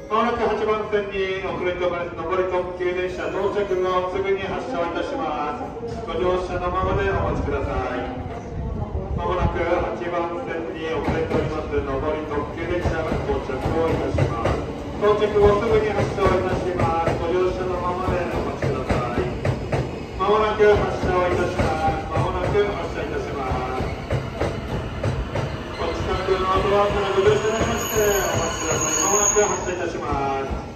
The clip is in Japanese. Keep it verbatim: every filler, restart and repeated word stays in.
まもなくはちばん線に遅れております上り特急電車到着後すぐに発車をいたします。ご乗車のままでお待ちください。まもなくはちばん線に遅れております上り特急電車が到着をいたします。到着後すぐに発車をいたします。ご乗車のままでお待ちください。まもなく発車をいたします。まもなく発車いたします。お近くのドアからご乗車になりましてお待ちください。まもなく発車いたします。